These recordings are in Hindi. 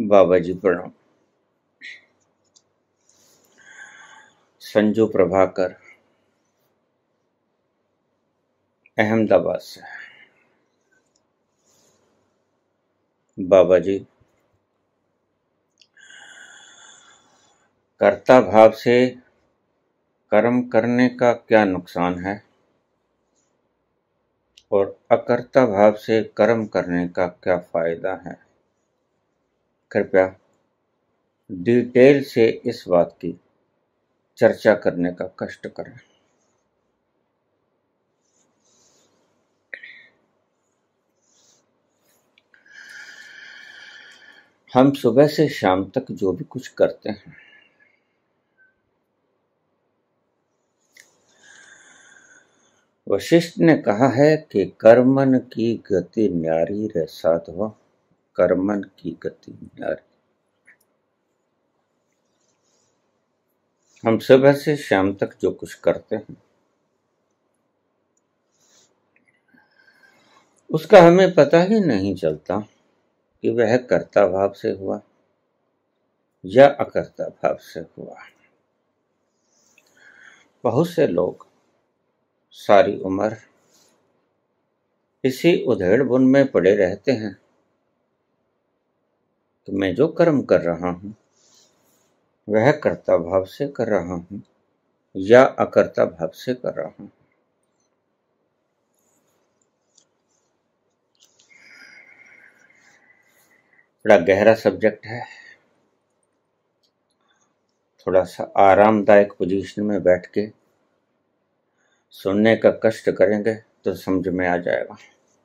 बाबा जी प्रणाम। संजू प्रभाकर अहमदाबाद से। बाबा जी, कर्ता भाव से कर्म करने का क्या नुकसान है और अकर्ता भाव से कर्म करने का क्या फायदा है? कृपया डिटेल से इस बात की चर्चा करने का कष्ट करें। हम सुबह से शाम तक जो भी कुछ करते हैं, वशिष्ठ ने कहा है कि कर्मन की गति न्यारी रे साधवा, कर्मन की गति न्यारी। हम सुबह से शाम तक जो कुछ करते हैं उसका हमें पता ही नहीं चलता कि वह कर्ता भाव से हुआ या अकर्ता भाव से हुआ। बहुत से लोग सारी उम्र इसी उधेड़-बुन में पड़े रहते हैं कि मैं जो कर्म कर रहा हूं वह कर्ता भाव से कर रहा हूं या अकर्ता भाव से कर रहा हूं। बड़ा गहरा सब्जेक्ट है। थोड़ा सा आरामदायक पोजीशन में बैठ के सुनने का कष्ट करेंगे तो समझ में आ जाएगा।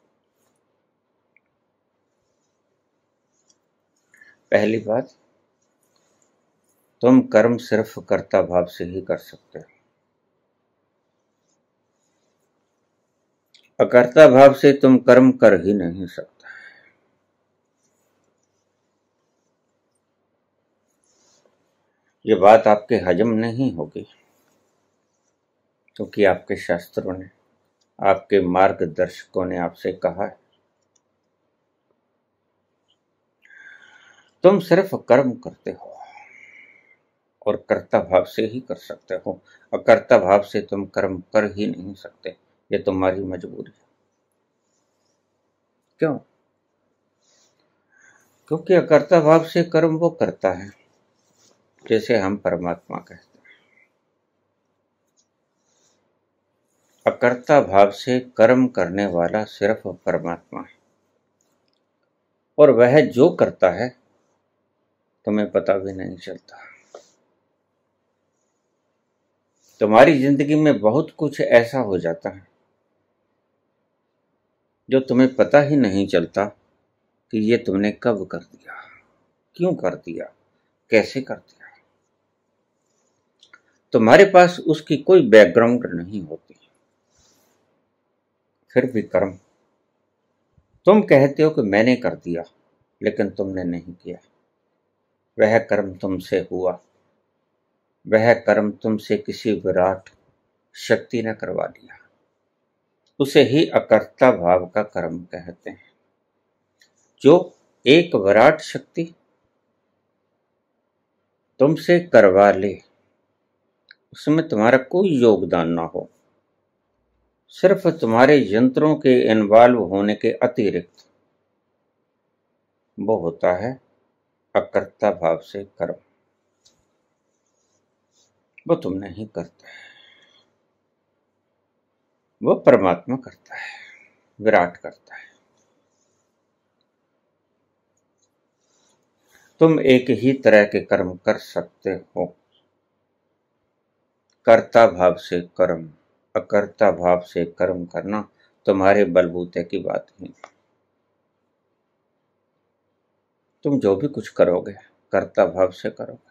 पहली बात, तुम कर्म सिर्फ कर्ता भाव से ही कर सकते हो। अकर्ता भाव से तुम कर्म कर ही नहीं सकते। ये बात आपके हजम नहीं होगी क्योंकि आपके शास्त्रों ने, आपके मार्गदर्शकों ने आपसे कहा है तुम सिर्फ कर्म करते हो और कर्ता भाव से ही कर सकते हो। अकर्ता भाव से तुम कर्म कर ही नहीं सकते। ये तुम्हारी मजबूरी है। क्यों? क्योंकि अकर्ता भाव से कर्म वो करता है जैसे हम परमात्मा कहते हैं। अकर्ता भाव से कर्म करने वाला सिर्फ परमात्मा है और वह जो करता है तुम्हें पता भी नहीं चलता। तुम्हारी जिंदगी में बहुत कुछ ऐसा हो जाता है जो तुम्हें पता ही नहीं चलता कि ये तुमने कब कर दिया, क्यों कर दिया, कैसे कर दिया। तुम्हारे पास उसकी कोई बैकग्राउंड नहीं होती, फिर भी कर्म तुम कहते हो कि मैंने कर दिया, लेकिन तुमने नहीं किया। वह कर्म तुमसे हुआ, वह कर्म तुमसे किसी विराट शक्ति ने करवा लिया। उसे ही अकर्ता भाव का कर्म कहते हैं। जो एक विराट शक्ति तुमसे करवा ले, उसमें तुम्हारा कोई योगदान ना हो, सिर्फ तुम्हारे यंत्रों के इन्वॉल्व होने के अतिरिक्त, वो होता है अकर्ता भाव से कर्म। वो तुम नहीं करते, वो परमात्मा करता है, विराट करता है। तुम एक ही तरह के कर्म कर सकते हो, कर्ता भाव से कर्म। अकर्ता भाव से कर्म करना तुम्हारे बलबूते की बात नहीं। तुम जो भी कुछ करोगे कर्ता भाव से करोगे।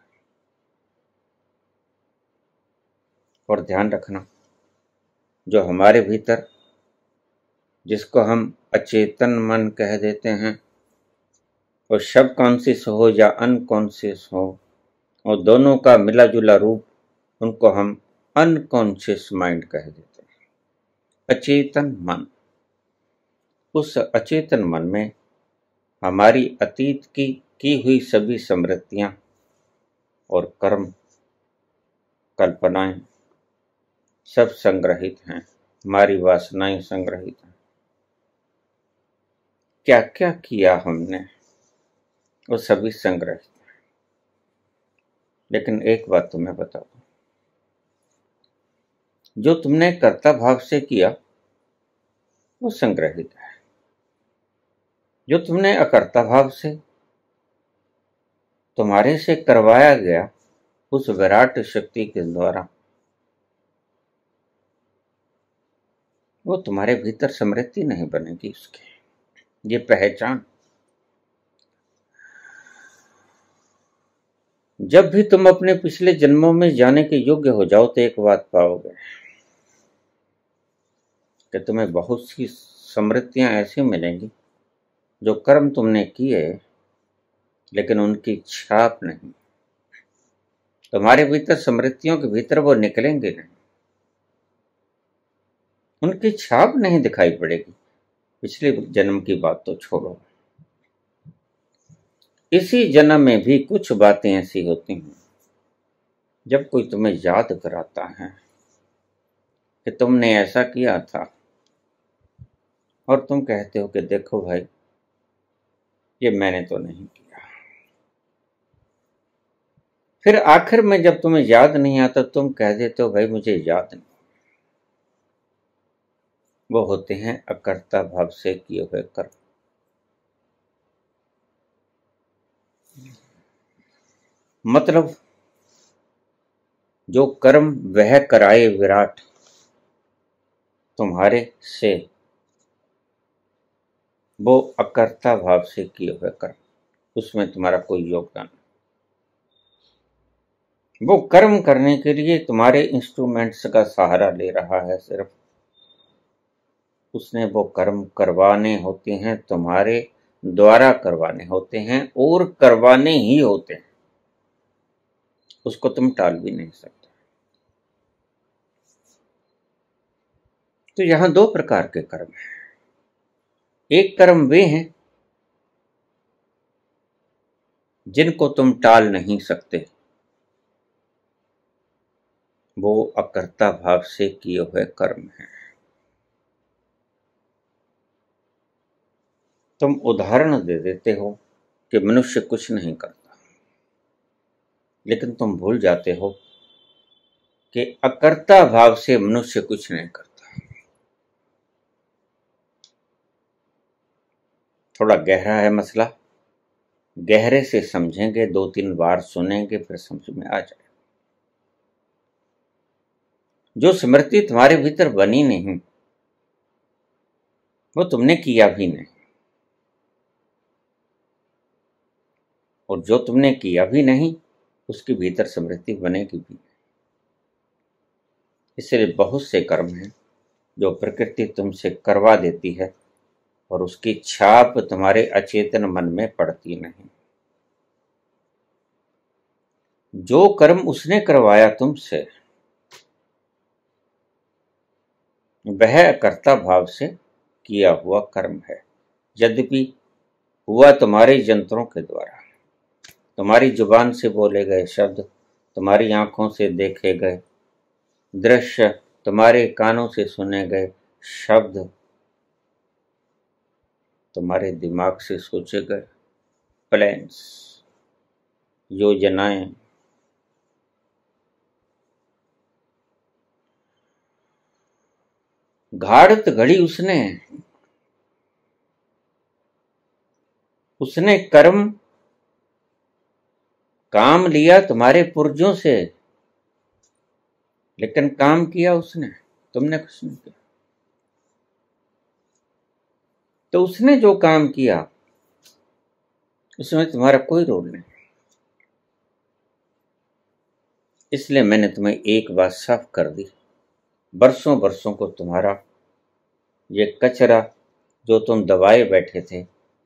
और ध्यान रखना, जो हमारे भीतर, जिसको हम अचेतन मन कह देते हैं, और सबकॉन्शियस हो या अनकॉन्शियस हो, और दोनों का मिला जुला रूप, उनको हम अनकॉन्शियस माइंड कह देते हैं। अचेतन मन। उस अचेतन मन में हमारी अतीत की की हुई सभी स्मृतियां और कर्म कल्पनाएं सब संग्रहित हैं, हमारी वासनाएं संग्रहित हैं। क्या क्या किया हमने वो सभी संग्रहित हैं। लेकिन एक बात तुम्हें बता दूं, जो तुमने कर्ता भाव से किया वो संग्रहित है। जो तुमने अकर्ता भाव से तुम्हारे से करवाया गया उस विराट शक्ति के द्वारा, वो तुम्हारे भीतर स्मृति नहीं बनेगी उसकी, ये पहचान। जब भी तुम अपने पिछले जन्मों में जाने के योग्य हो जाओ तो एक बात पाओगे कि तुम्हें बहुत सी स्मृतियां ऐसी मिलेंगी जो कर्म तुमने किए लेकिन उनकी छाप नहीं। तुम्हारे भीतर स्मृतियों के भीतर वो निकलेंगे नहीं, उनकी छाप नहीं दिखाई पड़ेगी। पिछले जन्म की बात तो छोड़ो, इसी जन्म में भी कुछ बातें ऐसी होती हैं जब कोई तुम्हें याद कराता है कि तुमने ऐसा किया था और तुम कहते हो कि देखो भाई ये मैंने तो नहीं किया। फिर आखिर में जब तुम्हें याद नहीं आता तुम कह देते हो भाई मुझे याद नहीं। वो होते हैं अकर्ता भाव से किए हुए कर्म। मतलब जो कर्म वह कराए विराट तुम्हारे से, वो अकर्ता भाव से किए हुए कर्म, उसमें तुम्हारा कोई योगदान नहीं। वो कर्म करने के लिए तुम्हारे इंस्ट्रूमेंट्स का सहारा ले रहा है सिर्फ। उसने वो कर्म करवाने होते हैं, तुम्हारे द्वारा करवाने होते हैं और करवाने ही होते हैं, उसको तुम टाल भी नहीं सकते। तो यहां दो प्रकार के कर्म हैं। एक कर्म वे हैं जिनको तुम टाल नहीं सकते, वो अकर्ता भाव से किए हुए कर्म हैं। तुम उदाहरण दे देते हो कि मनुष्य कुछ नहीं करता, लेकिन तुम भूल जाते हो कि अकर्ता भाव से मनुष्य कुछ नहीं करता। थोड़ा गहरा है मसला, गहरे से समझेंगे, 2-3 बार सुनेंगे फिर समझ में आ जाए। जो स्मृति तुम्हारे भीतर बनी नहीं वो तुमने किया भी नहीं, और जो तुमने किया भी नहीं उसके भीतर स्मृति बनेगी भी नहीं। इसलिए बहुत से कर्म हैं जो प्रकृति तुमसे करवा देती है और उसकी छाप तुम्हारे अचेतन मन में पड़ती नहीं। जो कर्म उसने करवाया तुमसे वह कर्ता भाव से किया हुआ कर्म है, यद्यपि हुआ तुम्हारे यंत्रों के द्वारा। तुम्हारी जुबान से बोले गए शब्द, तुम्हारी आंखों से देखे गए दृश्य, तुम्हारे कानों से सुने गए शब्द, तुम्हारे दिमाग से सोचे गए प्लान्स, योजनाएं, घाड़त घड़ी उसने कर्म काम लिया तुम्हारे पुर्जों से, लेकिन काम किया उसने, तुमने कुछ नहीं किया। तो उसने जो काम किया उसमें तुम्हारा कोई रोल नहीं। इसलिए मैंने तुम्हें एक बात साफ कर दी, बरसों बरसों को तुम्हारा ये कचरा जो तुम दबाए बैठे थे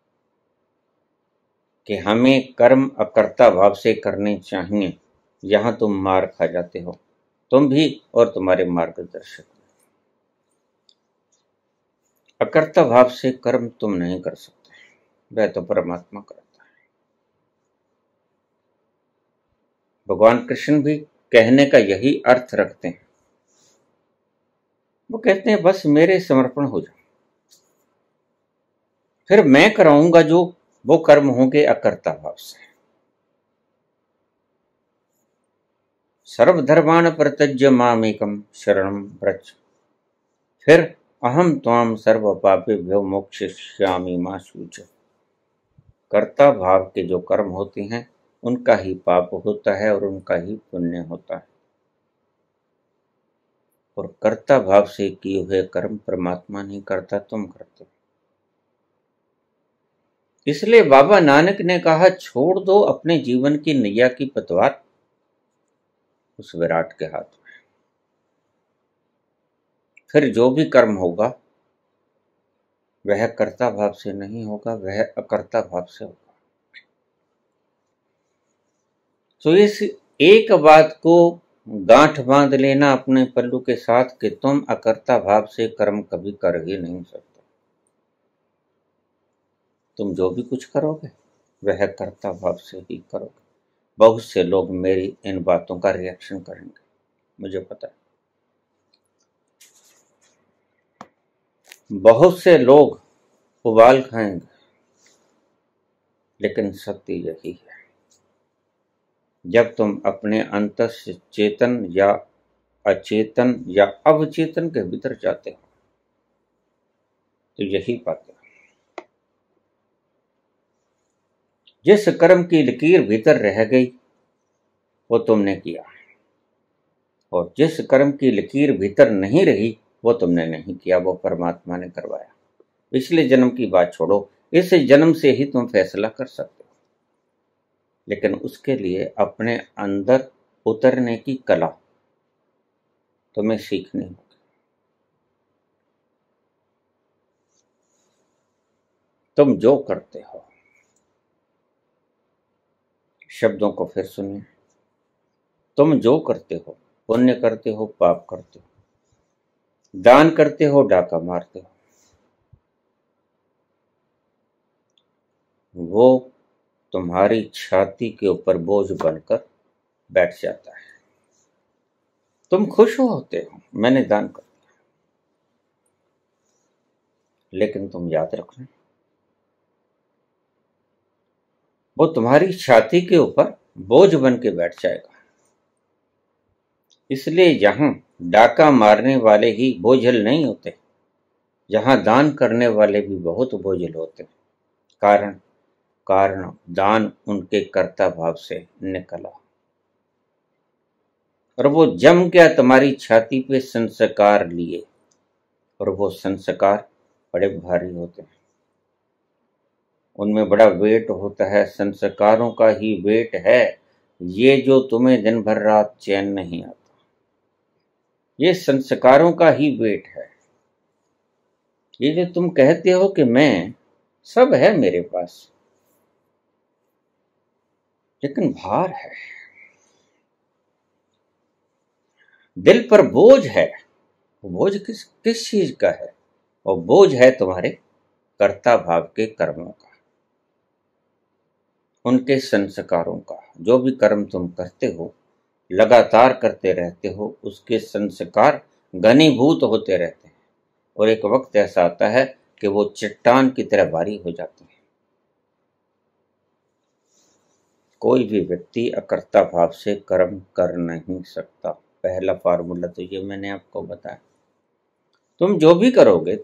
कि हमें कर्म अकर्ता भाव से करने चाहिए, यहां तुम मार खा जाते हो, तुम भी और तुम्हारे मार्गदर्शक। अकर्ता भाव से कर्म तुम नहीं कर सकते, वह तो परमात्मा करता है। भगवान कृष्ण भी कहने का यही अर्थ रखते हैं। वो कहते हैं बस मेरे समर्पण हो जाओ, फिर मैं कराऊंगा जो वो कर्म होंगे अकर्ता भाव से। सर्वधर्मान् परित्यज्य मामेकं शरणं व्रज, फिर अहम त्वाम सर्व पापेभ्यो मोक्षयिष्यामि मा शुच। कर्ता भाव के जो कर्म होते हैं उनका ही पाप होता है और उनका ही पुण्य होता है, और कर्ता भाव से किए हुए कर्म परमात्मा नहीं करता, तुम करते हो। इसलिए बाबा नानक ने कहा, छोड़ दो अपने जीवन की नैया की पतवार उस विराट के हाथ में, फिर जो भी कर्म होगा वह कर्ता भाव से नहीं होगा, वह अकर्ता भाव से होगा। तो इस एक बात को गांठ बांध लेना अपने पल्लू के साथ कि तुम अकर्ता भाव से कर्म कभी कर ही नहीं सकते। तुम जो भी कुछ करोगे वह कर्ता भाव से ही करोगे। बहुत से लोग मेरी इन बातों का रिएक्शन करेंगे, मुझे पता है। बहुत से लोग उबाल खाएंगे, लेकिन सत्य यही है, जब तुम अपने अंतस चेतन या अचेतन या अवचेतन के भीतर जाते हो तो यही पाते हो। जिस कर्म की लकीर भीतर रह गई वो तुमने किया, और जिस कर्म की लकीर भीतर नहीं रही वो तुमने नहीं किया, वो परमात्मा ने करवाया। पिछले जन्म की बात छोड़ो, इस जन्म से ही तुम फैसला कर सकते हो, लेकिन उसके लिए अपने अंदर उतरने की कला तुम्हें सीखनी होगी। तुम जो करते हो, शब्दों को फिर सुनिए, तुम जो करते हो, पुण्य करते हो, पाप करते हो, दान करते हो, डाका मारते हो, वो तुम्हारी छाती के ऊपर बोझ बनकर बैठ जाता है। तुम खुश होते हो मैंने दान कर दिया, लेकिन तुम याद रखना वो तुम्हारी छाती के ऊपर बोझ बन के बैठ जाएगा। इसलिए यहां डाका मारने वाले ही बोझल नहीं होते, यहां दान करने वाले भी बहुत बोझल होते। कारण कारण दान उनके कर्ता भाव से निकला, और वो जम गया तुम्हारी छाती पे संस्कार लिए, और वो संस्कार बड़े भारी होते हैं, उनमें बड़ा वेट होता है। संस्कारों का ही वेट है ये जो तुम्हें दिन भर रात चैन नहीं आता, ये संस्कारों का ही वेट है। ये जो तुम कहते हो कि मैं सब है मेरे पास, लेकिन भार है, दिल पर बोझ है। बोझ किस किस चीज का है? और बोझ है तुम्हारे कर्ता भाव के कर्मों का, उनके संस्कारों का। जो भी कर्म तुम करते हो, लगातार करते रहते हो, उसके संस्कार घनीभूत होते रहते हैं, और एक वक्त ऐसा आता है कि वो चट्टान की तरह भारी हो जाते हैं। कोई भी व्यक्ति अकर्ता भाव से कर्म कर नहीं सकता। पहला फार्मूला तो ये मैंने आपको बताया। तुम जो भी करोगे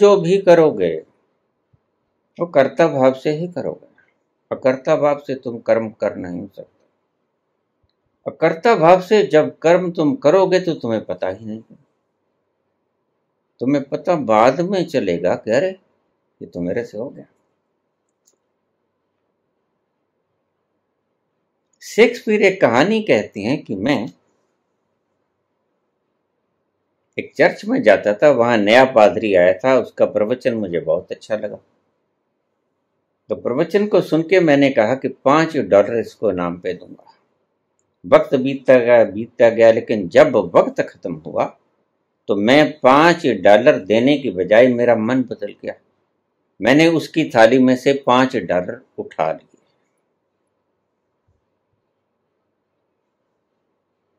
वो कर्ता भाव से ही करोगे। अकर्ता भाव से तुम कर्म कर नहीं सकते। अकर्ता भाव से जब कर्म तुम करोगे तो तुम्हें पता ही नहीं, तुम्हें पता बाद में चलेगा कि अरे ये तो मेरे से हो गया। शेक्सपियर एक कहानी कहते हैं कि मैं एक चर्च में जाता था, वहां नया पादरी आया था, उसका प्रवचन मुझे बहुत अच्छा लगा। तो प्रवचन को सुन के मैंने कहा कि $5 इसको नाम पे दूंगा। वक्त बीतता गया, लेकिन जब वक्त खत्म हुआ तो मैं $5 देने की बजाय मेरा मन बदल गया। मैंने उसकी थाली में से $5 उठा लिए।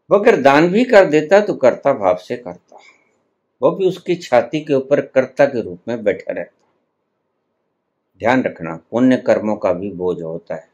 वो अगर दान भी कर देता तो कर्ता भाव से करता, वो भी उसकी छाती के ऊपर कर्ता के रूप में बैठा रहता। ध्यान रखना, पुण्य कर्मों का भी बोझ होता है।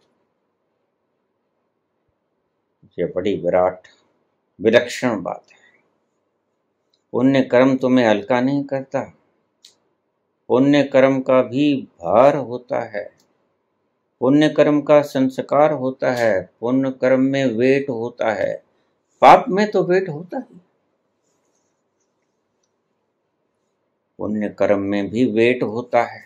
ये बड़ी विराट विलक्षण बात है। पुण्य कर्म तुम्हें हल्का नहीं करता, पुण्य कर्म का भी भार होता है, पुण्य कर्म का संस्कार होता है, पुण्य कर्म में वेट होता है, पाप में तो वेट होता ही, पुण्य कर्म में भी वेट होता है,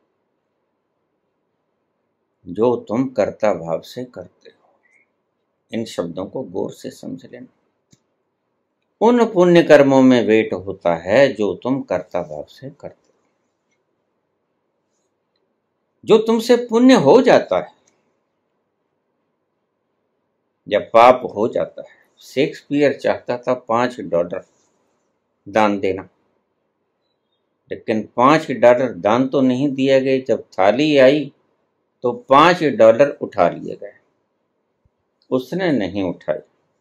जो तुम कर्ता भाव से करते हो। इन शब्दों को गौर से समझ लेना। उन पुण्य कर्मों में वेट होता है जो तुम कर्ता भाव से करते हो। जो तुमसे पुण्य हो जाता है या पाप हो जाता है, शेक्सपियर चाहता था $5 दान देना, लेकिन $5 दान तो नहीं दिए गए। जब थाली आई तो $5 उठा लिए गए, उसने नहीं उठाई।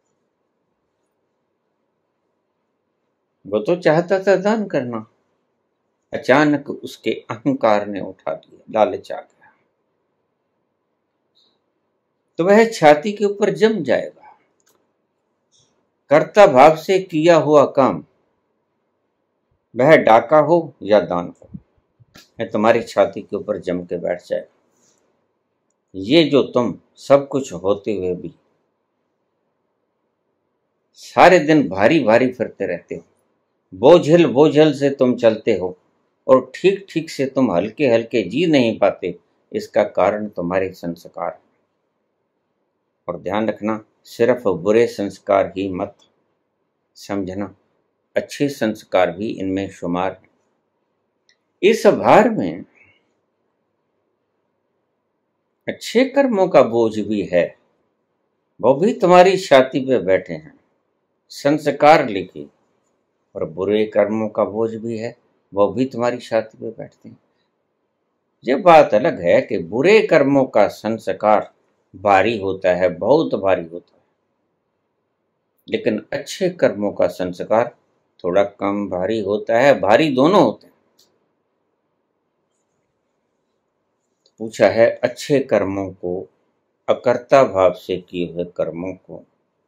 वो तो चाहता था दान करना, अचानक उसके अहंकार ने उठा लिया, लालच आ गया, तो वह छाती के ऊपर जम जाएगा। कर्ता भाव से किया हुआ काम, वह डाका हो या दान हो, यह तुम्हारी छाती के ऊपर जम के बैठ जाएगा। ये जो तुम सब कुछ होते हुए भी सारे दिन भारी भारी फिरते रहते हो, बोझल बोझल से तुम चलते हो और ठीक ठीक से तुम हल्के हल्के जी नहीं पाते, इसका कारण तुम्हारे संस्कार। और ध्यान रखना, सिर्फ बुरे संस्कार ही मत समझना, अच्छे संस्कार भी इनमें शुमार हैं। इस भार में अच्छे कर्मों का बोझ भी है, वो भी तुम्हारी छाती पे बैठे हैं, संस्कार लिखे, और बुरे कर्मों का बोझ भी है, वो भी तुम्हारी छाती पे बैठते हैं। ये बात अलग है कि बुरे कर्मों का संस्कार भारी होता है, बहुत भारी होता है, लेकिन अच्छे कर्मों का संस्कार थोड़ा कम भारी होता है, भारी दोनों होते हैं। पूछा है, अच्छे कर्मों को, अकर्ता भाव से किए हुए कर्मों को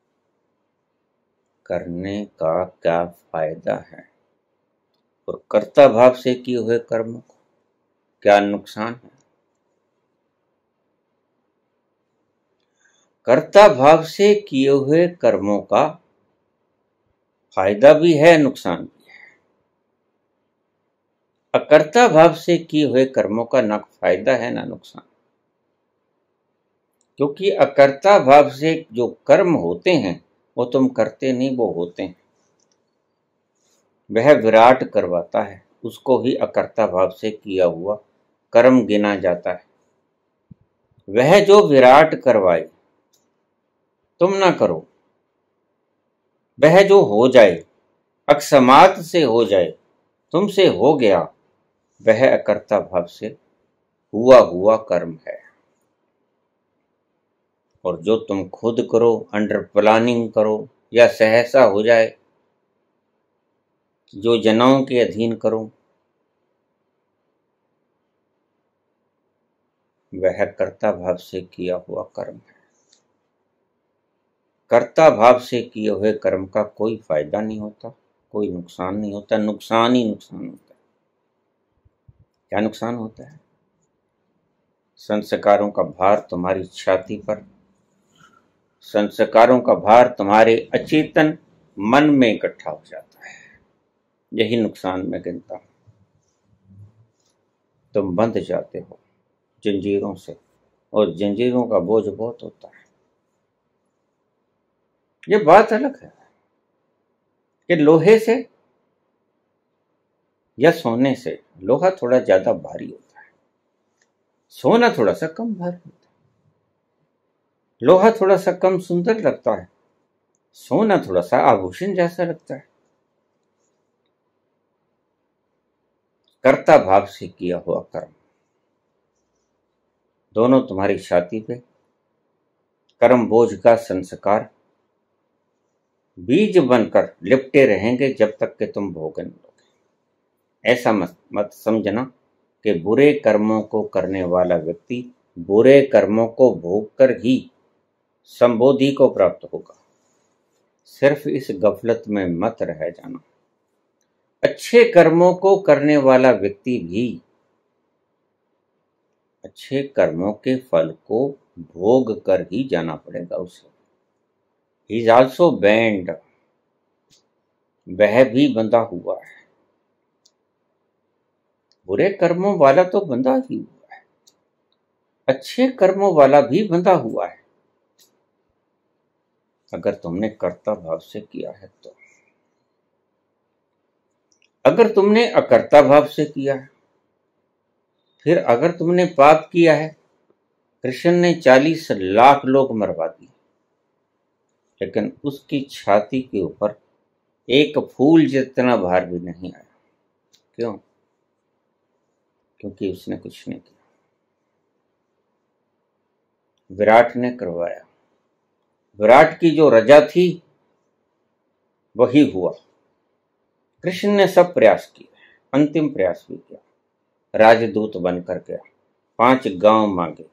करने का क्या फायदा है, और कर्ता भाव से किए हुए कर्मों को क्या नुकसान है। कर्ता भाव से किए हुए कर्मों का फायदा भी है, नुकसान भी है। अकर्ता भाव से किए हुए कर्मों का ना फायदा है ना नुकसान, क्योंकि अकर्ता भाव से जो कर्म होते हैं वो तुम करते नहीं, वो होते हैं। वह विराट करवाता है, उसको ही अकर्ता भाव से किया हुआ कर्म गिना जाता है। वह जो विराट करवाए, तुम ना करो, वह जो हो जाए, अकस्मात से हो जाए, तुमसे हो गया, वह अकर्ता भाव से हुआ हुआ कर्म है। और जो तुम खुद करो, अंडर प्लानिंग करो, या सहसा हो जाए, जो जनाओं के अधीन करो, वह कर्ता भाव से किया हुआ कर्म है। कर्ता भाव से किए हुए कर्म का कोई फायदा नहीं होता, कोई नुकसान नहीं होता, नुकसान ही नुकसान होता है। क्या नुकसान होता है? संस्कारों का भार तुम्हारी छाती पर, संस्कारों का भार तुम्हारे अचेतन मन में इकट्ठा हो जाता है। यही नुकसान मैं गिनता हूं। तुम बंध जाते हो जंजीरों से, और जंजीरों का बोझ बहुत होता है। ये बात अलग है कि लोहे से या सोने से, लोहा थोड़ा ज्यादा भारी होता है, सोना थोड़ा सा कम भारी होता है। लोहा थोड़ा सा कम सुंदर लगता है, सोना थोड़ा सा आभूषण जैसा लगता है। कर्ता भाव से किया हुआ कर्म, दोनों तुम्हारी छाती पे, कर्म बोझ का संस्कार बीज बनकर लिपटे रहेंगे जब तक कि तुम भोग न लोगे। ऐसा मत समझना कि बुरे कर्मों को करने वाला व्यक्ति बुरे कर्मों को भोग कर ही संबोधि को प्राप्त होगा। सिर्फ इस गफलत में मत रह जाना। अच्छे कर्मों को करने वाला व्यक्ति भी अच्छे कर्मों के फल को भोग कर ही जाना पड़ेगा उसे। ही इज ऑल्सो बैंड, वह भी बंधा हुआ है। बुरे कर्मों वाला तो बंधा ही हुआ है, अच्छे कर्मों वाला भी बंधा हुआ है, अगर तुमने कर्ता भाव से किया है तो। अगर तुमने अकर्ता भाव से किया है, फिर अगर तुमने पाप किया है, कृष्ण ने 40 लाख लोग मरवा दिए, लेकिन उसकी छाती के ऊपर एक फूल जितना भार भी नहीं आया। क्यों? क्योंकि उसने कुछ नहीं किया, विराट ने करवाया। विराट की जो रजा थी वही हुआ। कृष्ण ने सब प्रयास किए, अंतिम प्रयास भी किया, राजदूत बनकर गया, 5 गांव मांगे,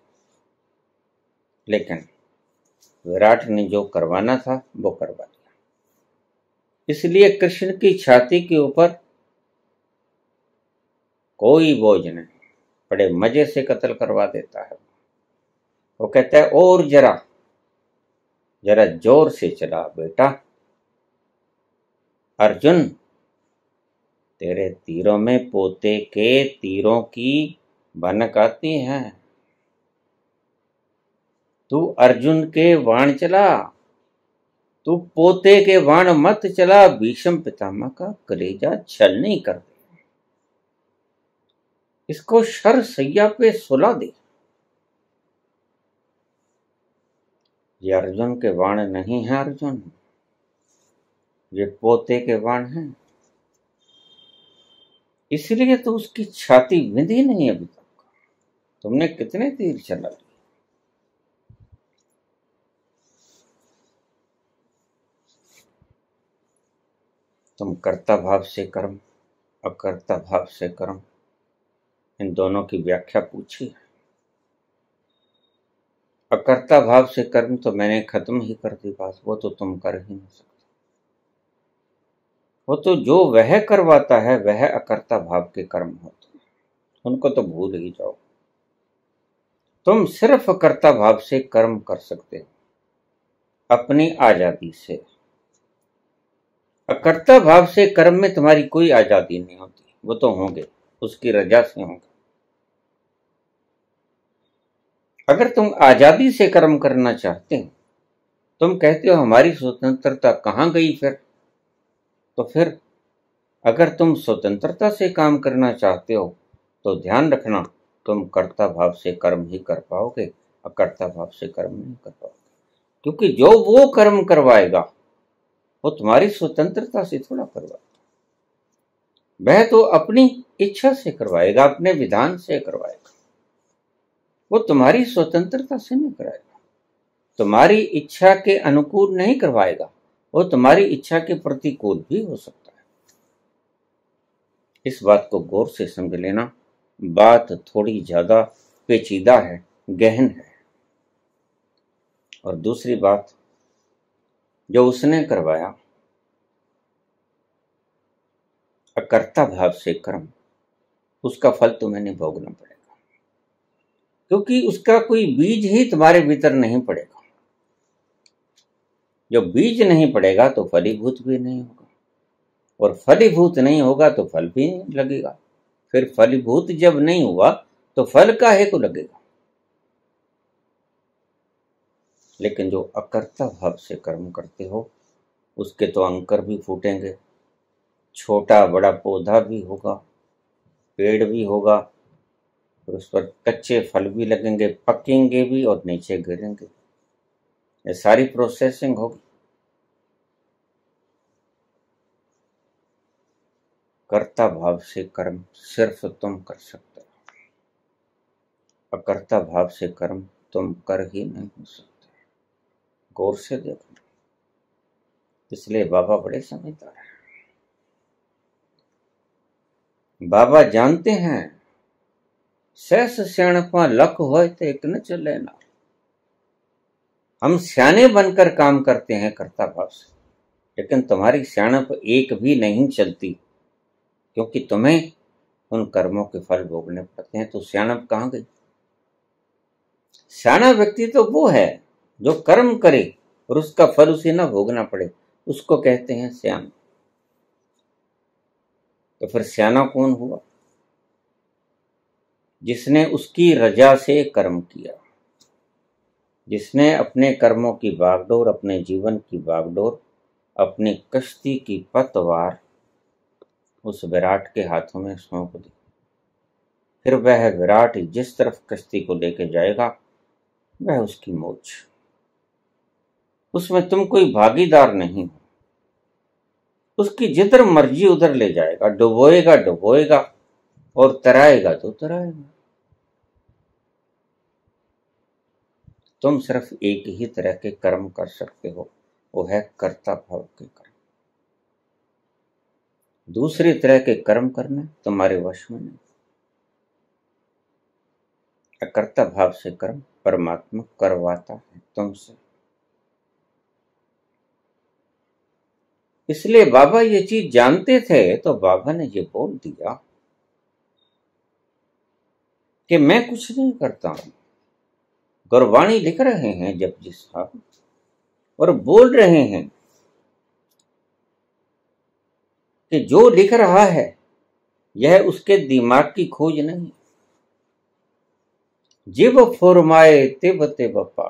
लेकिन विराट ने जो करवाना था वो करवा दिया। इसलिए कृष्ण की छाती के ऊपर कोई बोझ नहीं, बड़े मजे से कत्ल करवा देता है। वो कहता है और जरा जरा जोर से चला बेटा, अर्जुन तेरे तीरों में पोते के तीरों की भनक आती है। तू अर्जुन के बाण चला, तू पोते के बाण मत चला, भीष्म पितामह का कलेजा छल नहीं कर दे, इसको शर सैया पे सुला दे। ये अर्जुन के बाण नहीं है अर्जुन, ये पोते के बाण हैं। इसलिए तो उसकी छाती विंधी नहीं अभी तक। तुमने कितने तीर चला लिए? तुम कर्ता भाव से कर्म, अकर्ता भाव से कर्म, इन दोनों की व्याख्या पूछी। अकर्ता भाव से कर्म तो मैंने खत्म ही कर दी बात, वो तो तुम कर ही नहीं सकते। वो तो जो वह करवाता है वह अकर्ता भाव के कर्म होते हैं, उनको तो भूल ही जाओ। तुम सिर्फ कर्ता भाव से कर्म कर सकते हो अपनी आजादी से। अकर्ता भाव से कर्म में तुम्हारी कोई आजादी नहीं होती, वो तो होंगे, उसकी रजा से होंगे। अगर तुम आजादी से कर्म करना चाहते हो, तुम कहते हो हमारी स्वतंत्रता कहाँ गई फिर अगर तुम स्वतंत्रता से काम करना चाहते हो तो ध्यान रखना, तुम कर्ता भाव से कर्म ही कर पाओगे, अकर्ता भाव से कर्म नहीं कर पाओगे। क्योंकि जो वो कर्म करवाएगा वो तुम्हारी स्वतंत्रता से थोड़ा करवाएगा, वह तो अपनी इच्छा से करवाएगा, अपने विधान से करवाएगा, वो तुम्हारी स्वतंत्रता से नहीं कराएगा, तुम्हारी इच्छा के अनुकूल नहीं करवाएगा, वो तुम्हारी इच्छा के प्रतिकूल भी हो सकता है। इस बात को गौर से समझ लेना, बात थोड़ी ज्यादा पेचीदा है, गहन है। और दूसरी बात, जो उसने करवाया अकर्ता भाव से कर्म, उसका फल तुम्हें नहीं भोगना पड़ेगा, क्योंकि उसका कोई बीज ही तुम्हारे भीतर नहीं पड़ेगा। जो बीज नहीं पड़ेगा तो फलीभूत भी नहीं होगा, और फलीभूत नहीं होगा तो फल भी नहीं लगेगा। फिर फलीभूत जब नहीं हुआ तो फल काहे को लगेगा। लेकिन जो अकर्ता भाव से कर्म करते हो उसके तो अंकुर भी फूटेंगे, छोटा बड़ा पौधा भी होगा, पेड़ भी होगा, और उस पर कच्चे फल भी लगेंगे, पकेंगे भी और नीचे गिरेंगे। ये सारी प्रोसेसिंग होगी। कर्ता भाव से कर्म सिर्फ तुम कर सकते हो, अकर्ता भाव से कर्म तुम कर ही नहीं सकते। गौर से देखो। इसलिए बाबा बड़े समझदार हैं। बाबा जानते हैं सहस सियाणपा लख होए तो एक न चले ना। हम सियाने बनकर काम करते हैं कर्ता भाव से, लेकिन तुम्हारी सियाणप एक भी नहीं चलती, क्योंकि तुम्हें उन कर्मों के फल भोगने पड़ते हैं। तो सियाणप कहाँ गई? सियाना व्यक्ति तो वो है जो कर्म करे और उसका फल उसे ना भोगना पड़े, उसको कहते हैं सियान। तो फिर सियाना कौन हुआ? जिसने उसकी रजा से कर्म किया, जिसने अपने कर्मों की बागडोर, अपने जीवन की बागडोर, अपनी कश्ती की पतवार उस विराट के हाथों में सौंप दी। फिर वह विराट जिस तरफ कश्ती को लेके जाएगा वह उसकी मौज। उसमें तुम कोई भागीदार नहीं हो। उसकी जिधर मर्जी उधर ले जाएगा, डुबोएगा डुबोएगा और तराएगा तो तराएगा। तुम सिर्फ एक ही तरह के कर्म कर सकते हो, वो है कर्ता भाव के कर्म। दूसरी तरह के कर्म करना तुम्हारे वश में नहीं। अकर्ता भाव से कर्म परमात्मा करवाता है तुमसे। इसलिए बाबा ये चीज जानते थे तो बाबा ने ये बोल दिया कि मैं कुछ नहीं करता हूं। गुरबाणी लिख रहे हैं जपजी साहब और बोल रहे हैं कि जो लिख रहा है यह उसके दिमाग की खोज नहीं। जिब फुरमाए तिब तिब पा,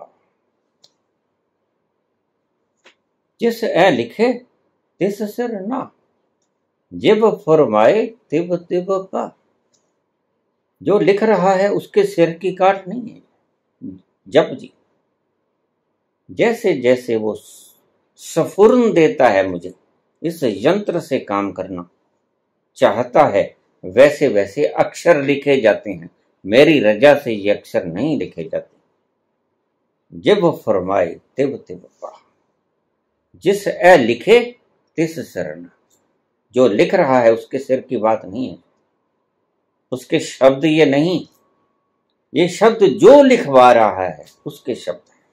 जिस ए लिखे तिस सिर ना। जिब फुरमाए तिब तिब पा, जो लिख रहा है उसके सिर की काट नहीं है। जप जी जैसे जैसे वो सफुर्न देता है मुझे इस यंत्र से काम करना चाहता है, वैसे वैसे अक्षर लिखे जाते हैं। मेरी रजा से ये अक्षर नहीं लिखे जाते। जिब फरमाए तिब तिब पा, जिस ए लिखे तिस सिर ना। जो लिख रहा है उसके सिर की बात नहीं है, उसके शब्द ये नहीं, ये शब्द जो लिखवा रहा है उसके शब्द है।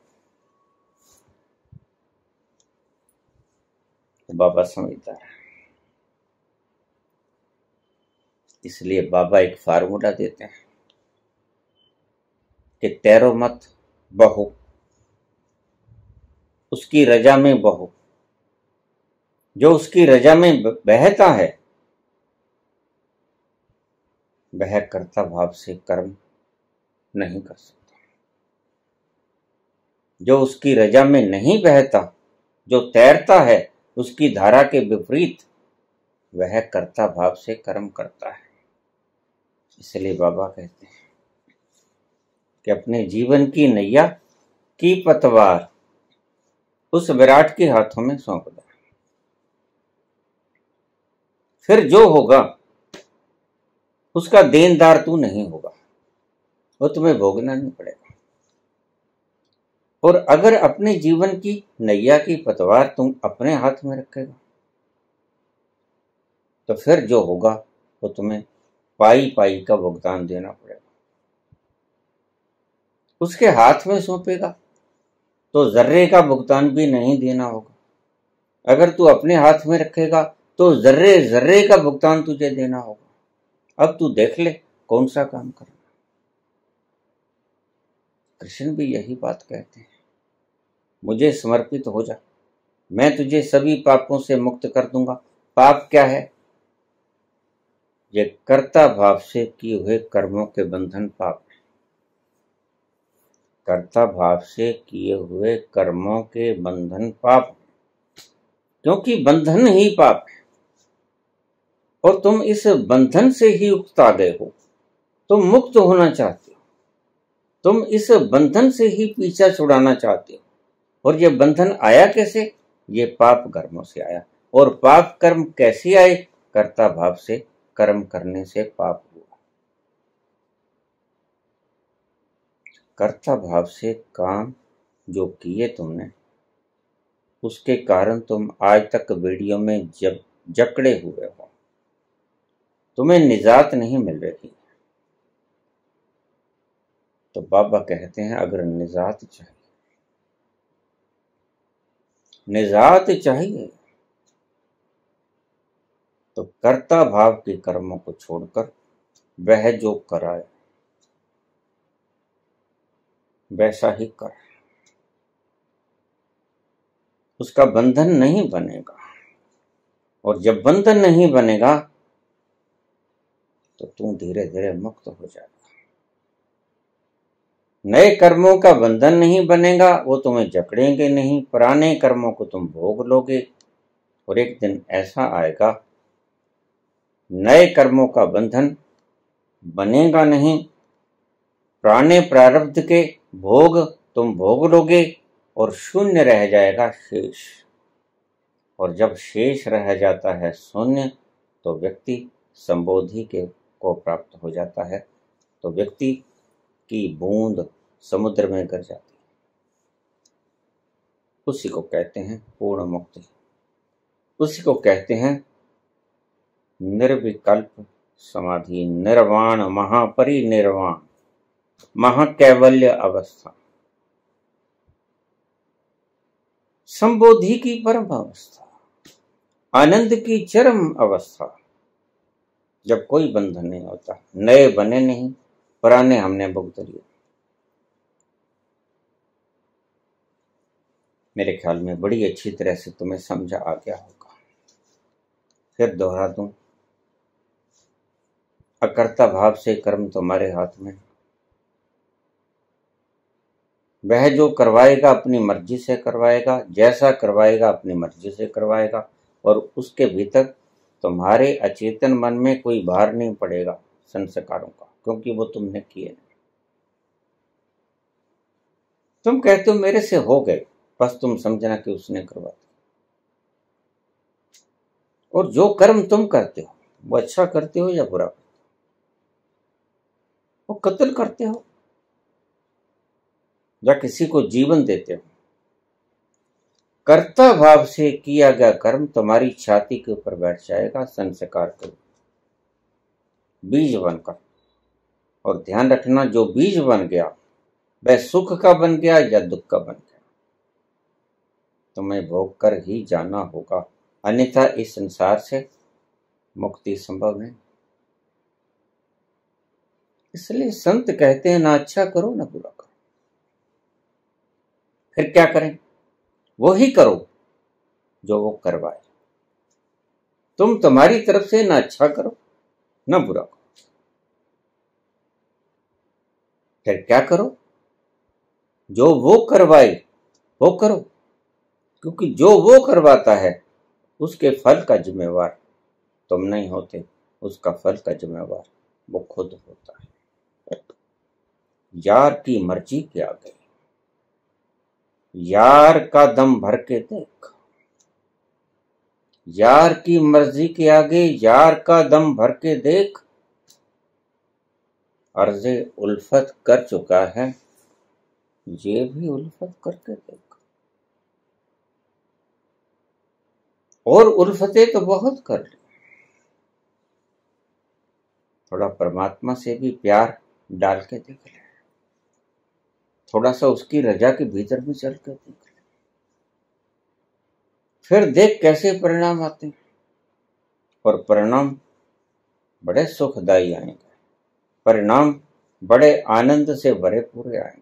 तो बाबा समझदार है, इसलिए बाबा एक फार्मूला देते हैं कि तैरो मत बहो, उसकी रजा में बहो। जो उसकी रजा में बहता है वह कर्ता भाव से कर्म नहीं कर सकता। जो उसकी रजा में नहीं बहता, जो तैरता है उसकी धारा के विपरीत, वह कर्ता भाव से कर्म करता है। इसलिए बाबा कहते हैं कि अपने जीवन की नैया की पतवार उस विराट के हाथों में सौंप दो। फिर जो होगा उसका देनदार तू नहीं होगा, वो तुम्हें भोगना नहीं पड़ेगा। और अगर अपने जीवन की नैया की पतवार तुम अपने हाथ में रखेगा तो फिर जो होगा वो तुम्हें पाई पाई का भुगतान देना पड़ेगा। उसके हाथ में सौंपेगा तो जर्रे का भुगतान भी नहीं देना होगा। अगर तू अपने हाथ में रखेगा तो जर्रे जर्रे का भुगतान तुझे देना होगा। अब तू देख ले कौन सा काम करना। कृष्ण भी यही बात कहते हैं, मुझे समर्पित हो जा, मैं तुझे सभी पापों से मुक्त कर दूंगा। पाप क्या है? ये कर्ता भाव से किए हुए कर्मों के बंधन पाप है। कर्ता भाव से किए हुए कर्मों के बंधन पाप, क्योंकि बंधन ही पाप है और तुम इस बंधन से ही उकता गए हो। तुम मुक्त होना चाहते हो, तुम इस बंधन से ही पीछा छुड़ाना चाहते हो। और ये बंधन आया कैसे? ये पाप कर्मों से आया। और पाप कर्म कैसे आए? कर्ता भाव से कर्म करने से पाप हुआ। कर्ता भाव से काम जो किए तुमने उसके कारण तुम आज तक वीडियो में जकड़े हुए हो, तुम्हें निजात नहीं मिल रही। तो बाबा कहते हैं अगर निजात चाहिए तो कर्ता भाव के कर्मों को छोड़कर वह जो कराए वैसा ही कर। उसका बंधन नहीं बनेगा, और जब बंधन नहीं बनेगा तो तू धीरे धीरे मुक्त हो जाएगा। नए कर्मों का बंधन नहीं बनेगा, वो तुम्हें जकड़ेंगे नहीं, पुराने कर्मों को तुम भोग लोगे। और एक दिन ऐसा आएगा नए कर्मों का बंधन बनेगा नहीं, पुराने प्रारब्ध के भोग तुम भोग लोगे और शून्य रह जाएगा शेष। और जब शेष रह जाता है शून्य तो व्यक्ति संबोधि को प्राप्त हो जाता है। तो व्यक्ति की बूंद समुद्र में गिर जाती है, उसी को कहते हैं पूर्ण मुक्ति, उसी को कहते हैं निर्विकल्प समाधि, निर्वाण, महापरिनिर्वाण, महाकैवल्य अवस्था, संबोधि की परम अवस्था, आनंद की चरम अवस्था, जब कोई बंधन नहीं होता, नए बने नहीं, पुराने हमने भुगत लिए। मेरे ख्याल में बड़ी अच्छी तरह से तुम्हें समझा आ गया होगा। फिर दोहरा दूं, अकर्ता भाव से कर्म तुम्हारे हाथ में, वह जो करवाएगा अपनी मर्जी से करवाएगा, जैसा करवाएगा अपनी मर्जी से करवाएगा, और उसके भीतर तुम्हारे अचेतन मन में कोई भार नहीं पड़ेगा संस्कारों का, क्योंकि वो तुमने किए नहीं। तुम कहते हो मेरे से हो गए, बस तुम समझना कि उसने करवा दिया। और जो कर्म तुम करते हो वो अच्छा करते हो या बुरा करते हो? वो कत्ल करते हो या किसी को जीवन देते हो? कर्ता भाव से किया गया कर्म तुम्हारी छाती के ऊपर बैठ जाएगा संस्कार कर, बीज बनकर। और ध्यान रखना, जो बीज बन गया वह सुख का बन गया या दुख का बन गया, तुम्हें भोग कर ही जाना होगा, अन्यथा इस संसार से मुक्ति संभव नहीं। इसलिए संत कहते हैं ना अच्छा करो ना बुरा करो। फिर क्या करें? वो ही करो जो वो करवाए। तुम तुम्हारी तरफ से ना अच्छा करो ना बुरा करो। फिर क्या करो? जो वो करवाए वो करो, क्योंकि जो वो करवाता है उसके फल का जिम्मेवार तुम नहीं होते, उसका फल का जिम्मेवार वो खुद होता है। यार की मर्जी के आगे यार का दम भर के देख, यार की मर्जी के आगे यार का दम भर के देख, अर्ज़े उल्फत कर चुका है, ये भी उल्फत करके देख। और उल्फतें तो बहुत कर ली, थोड़ा परमात्मा से भी प्यार डाल के देख ले, थोड़ा सा उसकी रजा के भीतर भी चल कर देख ले, फिर देख कैसे परिणाम आते हैं। और परिणाम बड़े सुखदायी आएंगे, परिणाम बड़े आनंद से भरे पूरे आएंगे।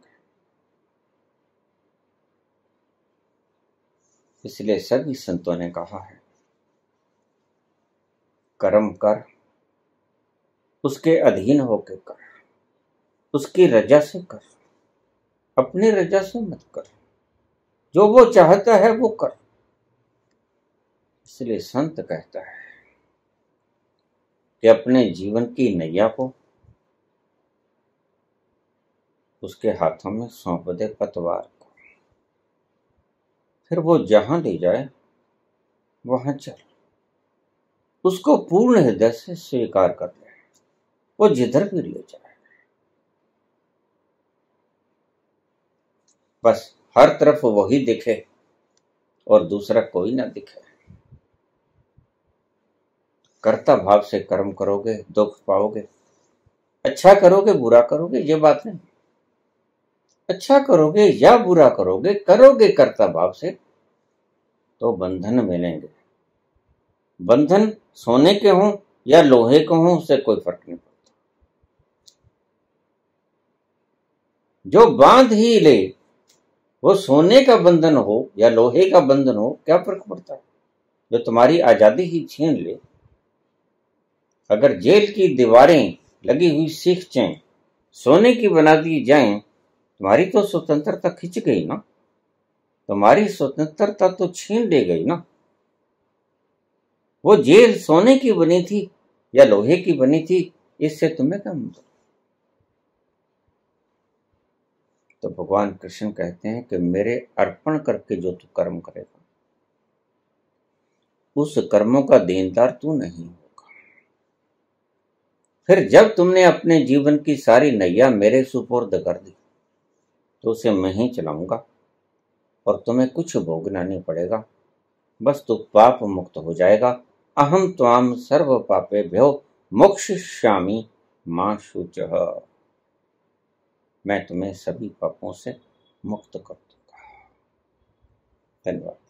इसलिए सभी संतों ने कहा है कर्म कर, उसके अधीन होकर कर, उसकी रजा से कर, अपनी रजा से मत कर, जो वो चाहता है वो कर। इसलिए संत कहता है कि अपने जीवन की नैया को उसके हाथों में सौंप दे पतवार को, फिर वो जहां ले जाए वहां चल, उसको पूर्ण हृदय से स्वीकार कर ले, वो जिधर भी ले जाए। बस हर तरफ वही दिखे, और दूसरा कोई ना दिखे। कर्ता भाव से कर्म करोगे दुख पाओगे। अच्छा करोगे बुरा करोगे ये बात नहीं, अच्छा करोगे या बुरा करोगे, करोगे कर्ता भाव से तो बंधन मिलेंगे। बंधन सोने के हों या लोहे के हों उससे कोई फर्क नहीं पड़ता। जो बांध ही ले वो सोने का बंधन हो या लोहे का बंधन हो, क्या फर्क पड़ता है। जो तुम्हारी आजादी ही छीन ले, अगर जेल की दीवारें लगी हुई सीखें सोने की बना दी जाएं, तुम्हारी तो स्वतंत्रता खिंच गई ना, तुम्हारी स्वतंत्रता तो छीन ले गई ना। वो जेल सोने की बनी थी या लोहे की बनी थी, इससे तुम्हें क्या मतलब। तो भगवान कृष्ण कहते हैं कि मेरे अर्पण करके जो तू कर्म करेगा उस कर्मों का देनदार तू नहीं होगा। फिर जब तुमने अपने जीवन की सारी नैया मेरे सुपुर्द कर दी तो उसे मैं ही चलाऊंगा और तुम्हें कुछ भोगना नहीं पड़ेगा। बस तू पाप मुक्त हो जाएगा। अहम त्वाम सर्व पापेभ्यो मोक्षयिष्यामि मां शुचः। मैं तुम्हें सभी पापों से मुक्त कर दूंगा। धन्यवाद।